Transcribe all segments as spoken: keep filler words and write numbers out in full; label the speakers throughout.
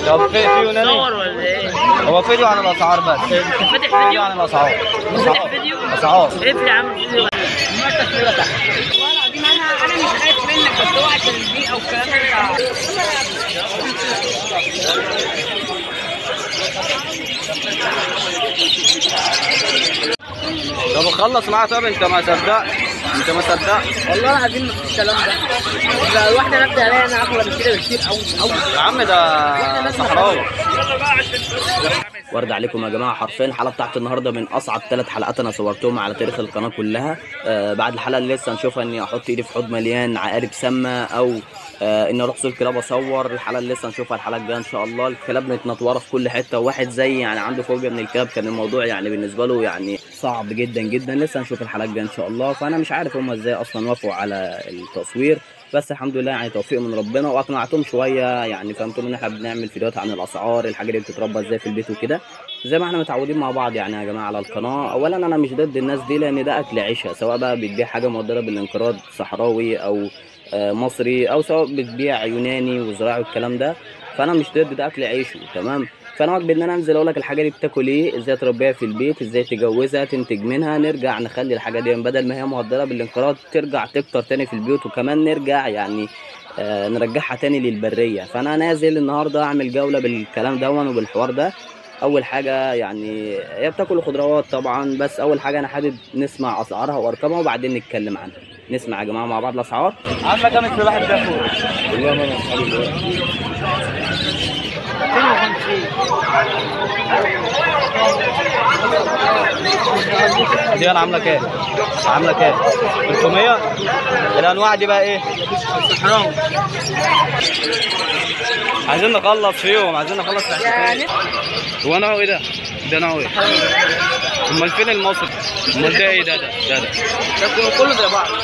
Speaker 1: طب في في يوناني؟
Speaker 2: صور ولا ايه؟
Speaker 1: هو فيديو عن الاسعار بس.
Speaker 2: انت فاتح
Speaker 1: فيديو
Speaker 2: فيديو؟
Speaker 1: عن الاسعار.
Speaker 2: فاتح فيديو؟
Speaker 1: اسعار.
Speaker 2: اقفل يا عم الفيديو. ما التصويره تحت. والله العظيم انا انا مش خايف منك، بس هو عشان البيئه والكلام ده.
Speaker 1: طب خلص معاه. طب انت ما صدقت، انت ما صدقت.
Speaker 2: والله العظيم مفيش الكلام ده. ده الواحده نبدا عليها انا اغلى من كده بكتير قوي قوي.
Speaker 1: يا عم ده صحراوي.
Speaker 3: وارد عليكم يا جماعه، حرفيا الحلقه بتاعت النهارده من اصعب ثلاث حلقات انا صورتهم على تاريخ القناه كلها. آه بعد الحلقه اللي لسه هنشوفها اني احط ايدي في حوض مليان عقارب سامه، او آه اني اروح سوق الكلاب اصور. الحلقه اللي لسه هنشوفها الحلقه الجايه ان شاء الله. الكلاب متنطوره في كل حته، وواحد زي يعني عنده فوبيا من الكلاب، كان الموضوع يعني بالنسبه له يعني صعب جدا جدا. لسه هنشوف الحلقه الجايه ان شاء الله. فانا مش عارف هم ازاي اصلا وافقوا على التصوير، بس الحمد لله يعني توفيق من ربنا، واقنعتهم شويه يعني فهمتهم ان احنا بنعمل فيديوهات عن الاسعار، الحاجات اللي بتتربى ازاي في البيت وكده، زي ما احنا متعودين مع بعض يعني يا جماعه على القناه. اولا انا مش ضد الناس دي، لان ده اكل عيشها، سواء بقى بتبيع حاجه مهدره بالانقراض صحراوي او مصري، او سواء بتبيع يوناني وزراعي والكلام ده، فانا مش ضد، ده اكل عيشه تمام. فانا واجب ان انا انزل اقول لك الحاجه دي بتاكل ايه، ازاي تربيها في البيت، ازاي تجوزها تنتج منها، نرجع نخلي الحاجه دي بدل ما هي مهدره بالانقراض ترجع تكتر تاني في البيوت، وكمان نرجع يعني آه نرجعها تاني للبريه. فانا نازل النهارده اعمل جوله بالكلام دون وبالحوار ده. اول حاجه يعني هي بتاكل خضروات طبعا، بس اول حاجه انا حابب نسمع اسعارها وارقامها وبعدين نتكلم عنها. نسمع يا جماعه مع بعض الاسعار.
Speaker 1: عامله كام السلاح ده فوق؟
Speaker 3: والله ما انا اصحابي دلوقتي
Speaker 2: مئتين وخمسين.
Speaker 1: دي انا عامله كام؟ عامله كام؟ ثلاثمية. الانواع دي بقى ايه؟
Speaker 2: صحراوي.
Speaker 1: عايزين نخلص فيهم، عايزين نخلص في حتتين. هو نوعه ايه ده؟ ده نوعه ايه؟ امال فين المصري؟ امال ده ايه ده؟ ده ده ده
Speaker 2: ده كله زي بعض.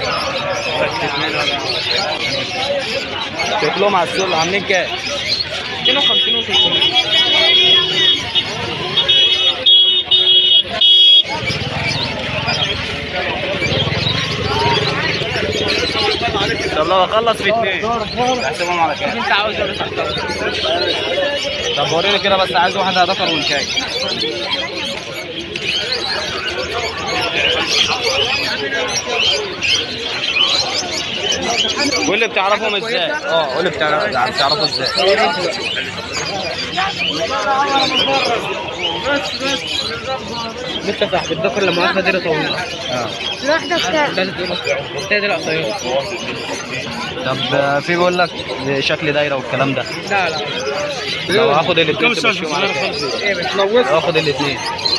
Speaker 1: شكلهم على السوق عاملين كام؟
Speaker 2: مئتين وخمسين وثلاثمية.
Speaker 1: طب لو اخلص في اثنين احسبهم على كام؟
Speaker 2: انت عاوز ايه بس؟
Speaker 1: طب وريني كده بس، عايز واحده ذكر وانتاج. قول لي بتعرفهم ازاي؟ اه قول لي بتعرفوا ازاي؟
Speaker 2: بس بس لسه صاحب الذكر لما واخد ديره طويله.
Speaker 1: اه
Speaker 2: واحده بتاعت دي قصيره.
Speaker 1: طب في بيقول لك شكل دايره والكلام ده.
Speaker 2: لا لا
Speaker 1: لو هاخد الاثنين تمشيهم على كام؟
Speaker 2: ايه بتموت؟
Speaker 1: هاخد الاثنين.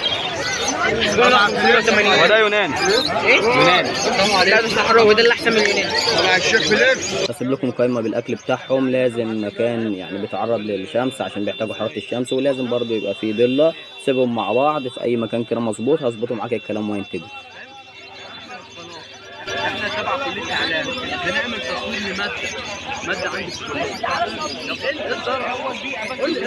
Speaker 1: هو ده يوناني.
Speaker 2: ايه؟
Speaker 1: يوناني.
Speaker 2: لا ده صحراوي، ده اللي احسن من اليوناني.
Speaker 3: هسيب لكم قائمه بالاكل بتاعهم. لازم مكان يعني بيتعرض للشمس عشان بيحتاجوا حراره الشمس، ولازم برضو يبقى فيه ضله. سيبهم مع بعض في اي مكان كده مظبوط، هظبطوا معاك الكلام وينتجوا.
Speaker 2: احنا تبع كليه اعلام بنعمل تصوير لماده ماده عندي في الكليه. طب ايه الضرر؟ قول لي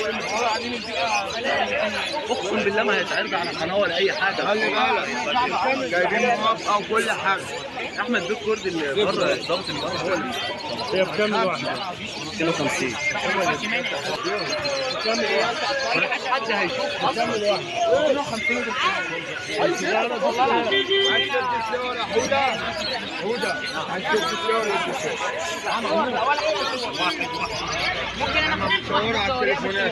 Speaker 2: اقسم بالله ما هيتعرض على قناه ولا اي حاجه. خلي بالك جايبين موافقه وكل حاجه. احمد بيك كرد اللي بره الضابط اللي بره هو اللي هي بكام الواحده؟ مئتين وخمسين. حد هيشوف بكام الواحده؟ مئتين وخمسين. هدى هنشوف الشاور ممكن انا اصور على التليفونات.